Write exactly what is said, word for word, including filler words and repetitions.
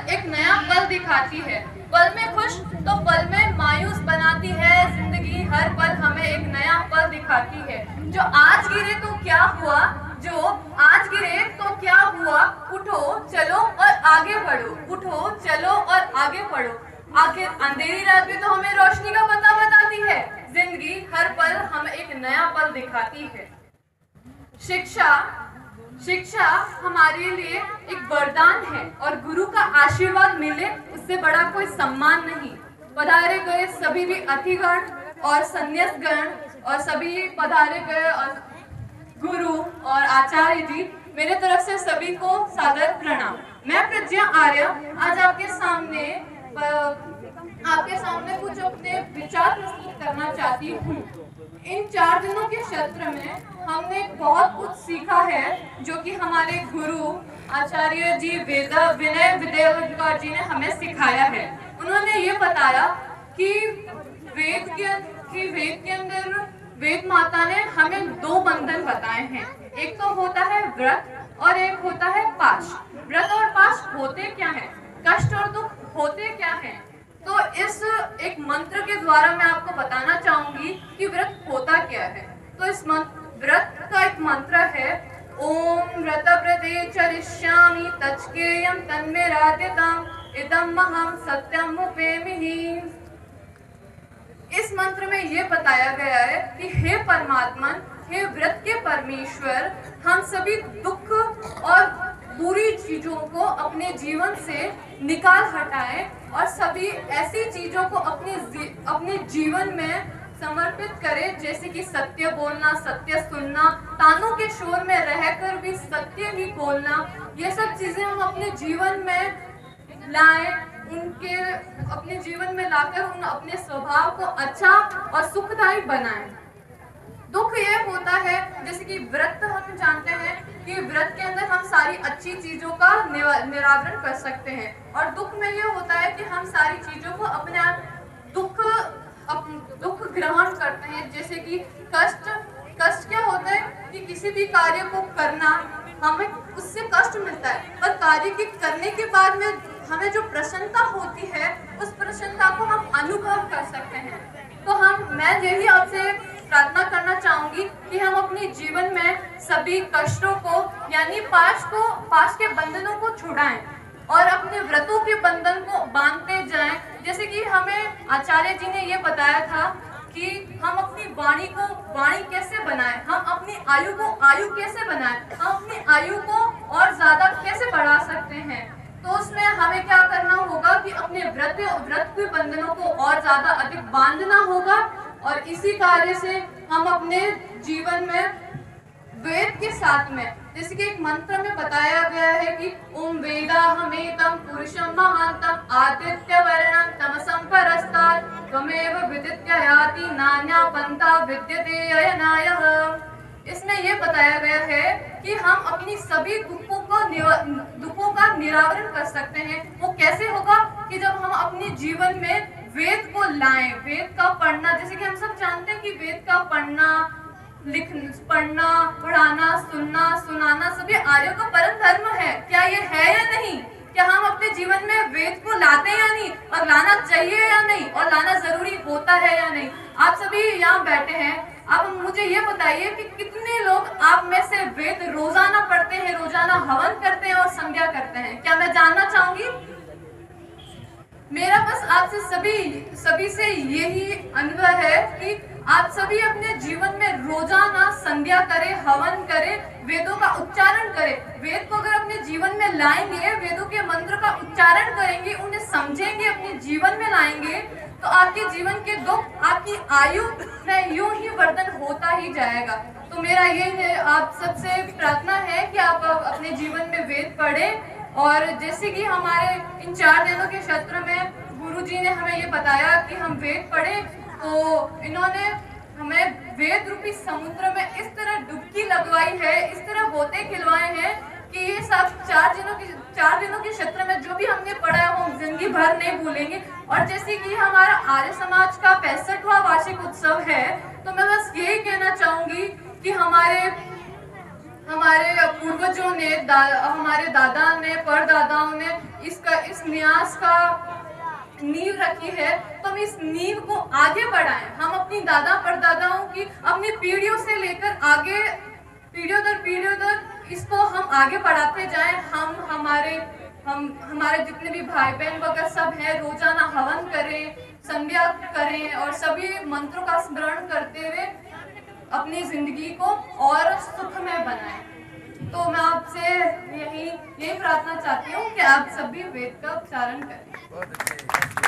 एक नया पल दिखाती है। पल में खुश तो पल में मायूस बनाती है जिंदगी, हर पल हमें एक नया पल दिखाती है। जो आज गिरे तो क्या हुआ, जो आज गिरे तो क्या हुआ, उठो चलो और आगे बढ़ो, उठो चलो और आगे बढ़ो। आखिर अंधेरी रात भी तो हमें रोशनी का पता बताती है। जिंदगी हर पल हमें एक नया पल दिखाती है। शिक्षा शिक्षा हमारे लिए एक वरदान है और गुरु का आशीर्वाद मिले उससे बड़ा कोई सम्मान नहीं। पधारे गए सभी भी अतिगण और संन्यासगण और सभी पधारे गए और गुरु और आचार्य जी, मेरे तरफ से सभी को सादर प्रणाम। मैं प्रज्ञा आर्य आज आपके सामने आपके सामने कुछ अपने विचार प्रस्तुत करना चाहती हूँ। इन चार दिनों के सत्र में हमने बहुत कुछ सीखा है जो कि हमारे गुरु आचार्य जी वेदा विनय विद्यावत जी ने हमें सिखाया है। उन्होंने ये बताया कि वेद के कि वेद के अंदर वेद माता ने हमें दो बंधन बताए हैं। एक तो होता है व्रत और एक होता है पाश। व्रत और पाश होते क्या है, कष्ट और दुख होते क्या है, तो इस एक मंत्र के द्वारा मैं आपको बताना चाहूंगी कि व्रत होता क्या है। तो इस व्रत का एक मंत्र है, ओम व्रत व्रते चरिष्यामि तच्केयं तन्मे राध्यताम् इदं महं सत्यम उपेमिहि। इस मंत्र में ये बताया गया है कि हे परमात्मन, हे व्रत के परमेश्वर, हम सभी दुख और बुरी चीजों को अपने जीवन से निकाल हटाएं और सभी ऐसी चीजों को अपने अपने जीवन में समर्पित करें, जैसे कि सत्य बोलना, सत्य सुनना, तानों के शोर में रहकर भी सत्य ही बोलना। ये सब चीजें हम अपने जीवन में लाएं, उनके अपने जीवन में लाकर उन अपने स्वभाव को अच्छा और सुखदायी बनाएं। दुख ये होता है, जैसे कि व्रत हम जानते हैं कि व्रत के अंदर हम सारी अच्छी चीजों का निराकरण कर सकते हैं, और दुख में ये होता है कि हम सारी चीजों को अपने आप दुख अप, दुख ग्रहण करते हैं। जैसे कि कष्ट कष्ट क्या होता है कि किसी भी कार्य को करना हमें उससे कष्ट मिलता है, पर कार्य के करने के बाद में हमें जो प्रसन्नता होती है उस प्रसन्नता को हम अनुभव कर सकते हैं। तो हम मैं यही आपसे प्रार्थना करना चाहूंगी कि हम अपने जीवन में सभी कष्टों को यानी पाश को पाश के बंधनों को छुड़ाएं और अपने व्रतों के बंधन को बांधते जाएं। जैसे कि हमें आचार्य जी ने ये बताया था कि हम अपनी वाणी को वाणी कैसे बनाएं, हम अपनी आयु को आयु कैसे बनाएं, हम अपनी आयु को और ज्यादा कैसे बढ़ा सकते हैं। तो उसमें हमें क्या करना होगा कि अपने व्रत व्रत के बंधनों को और ज्यादा अधिक बांधना होगा, और इसी कार्य से हम अपने जीवन में वेद के साथ में, जैसे कि एक मंत्र में बताया गया है कि ओम वेदाहमेतं पुरुषं महान्तं आदित्य वर्णं तमसं परस्तात् त्वमेव विदित्य याति नान्या पंथा विद्यते अयनायः। इसमें यह बताया गया है कि हम अपनी सभी दुखों को दुखों का निराकरण कर सकते हैं। वो कैसे होगा कि जब हम अपने जीवन में वेद को लाएं, वेद का पढ़ना, जैसे कि हम सब जानते हैं कि वेद का पढ़ना, लिख पढ़ना, पढ़ाना, सुनना, सुनाना सभी आर्यों का परम धर्म है। क्या ये है या नहीं? क्या हम अपने जीवन में वेद को लाते हैं या नहीं, और लाना चाहिए या नहीं, और लाना जरूरी होता है या नहीं? आप सभी यहाँ बैठे हैं, आप मुझे ये बताइए कि कितने लोग आप में से वेद रोजाना पढ़ते हैं, रोजाना हवन करते हैं और संध्या करते हैं? क्या मैं जानना चाहूंगी। मेरा बस आपसे सभी सभी से यही अनुभव है कि आप सभी अपने जीवन में रोजाना संध्या करें, हवन करें, वेदों का उच्चारण करें। वेद को अगर अपने जीवन में लाएंगे, वेदों के मंत्र का उच्चारण करेंगे, उन्हें समझेंगे, अपने जीवन में लाएंगे, तो आपके जीवन के दुख, आपकी आयु में यूं ही वर्धन होता ही जाएगा। तो मेरा ये आप सबसे प्रार्थना है कि आप अपने जीवन में वेद पढ़ें, और जैसे कि हमारे इन चार दिनों के सत्र में गुरुजी ने हमें ये बताया कि हम वेद पढ़ें, तो इन्होंने हमें वेद रूपी समुद्र में इस तरह डुबकी लगवाई है, इस तरह गोते खिलवाए हैं कि ये सब चार दिनों की चार दिनों के सत्र में जो भी हमने पढ़ा है वो हम जिंदगी भर नहीं भूलेंगे। और जैसे कि हमारा आर्य समाज का पैंसठवां वार्षिक उत्सव है, तो मैं बस यही कहना चाहूंगी कि हमारे हमारे पूर्वजों ने दा, हमारे दादा ने, परदादाओं ने इसका इस इस न्यास का नींव रखी है, तो हम इस नींव को आगे बढ़ाएं। हम अपनी दादा परदादाओं की अपनी पीढ़ियों से लेकर आगे पीढ़ियों दर पीढ़ियों दर इसको हम आगे बढ़ाते जाएं। हम हमारे हम हमारे जितने भी भाई बहन वगैरह सब हैं, रोजाना हवन करें, संध्या करें और सभी मंत्रों का स्मरण करते हुए अपनी जिंदगी को और सुखमय बनाएं। तो मैं आपसे यही यही प्रार्थना चाहती हूँ कि आप सभी वेद का उच्चारण करें।